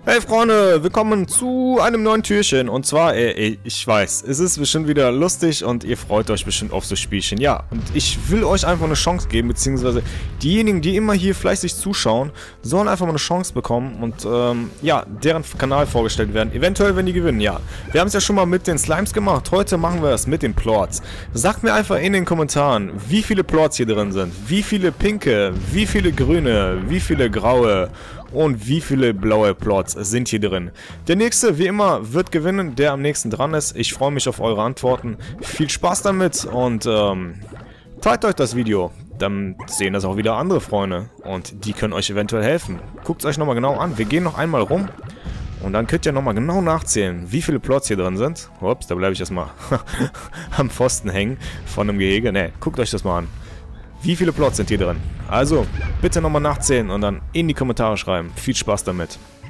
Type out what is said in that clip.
Hey Freunde, willkommen zu einem neuen Türchen. Und zwar, ich weiß, es ist bestimmt wieder lustig und ihr freut euch bestimmt auf so Spielchen. Ja, und ich will euch einfach eine Chance geben, beziehungsweise diejenigen, die immer hier fleißig zuschauen, sollen einfach mal eine Chance bekommen und, ja, deren Kanal vorgestellt werden. Eventuell, wenn die gewinnen, ja. Wir haben es ja schon mal mit den Slimes gemacht, heute machen wir es mit den Plorts. Sagt mir einfach in den Kommentaren, wie viele Plorts hier drin sind, wie viele pinke, wie viele grüne, wie viele graue und wie viele blaue Plorts sind hier drin. Der nächste, wie immer, wird gewinnen, der am nächsten dran ist. Ich freue mich auf eure Antworten. Viel Spaß damit und teilt euch das Video. Dann sehen das auch wieder andere Freunde und die können euch eventuell helfen. Guckt es euch nochmal genau an. Wir gehen noch einmal rum und dann könnt ihr nochmal genau nachzählen, wie viele Plorts hier drin sind. Ups, da bleibe ich erstmal am Pfosten hängen von einem Gehege. Ne, guckt euch das mal an. Wie viele Plots sind hier drin? Also, bitte nochmal nachzählen und dann in die Kommentare schreiben. Viel Spaß damit.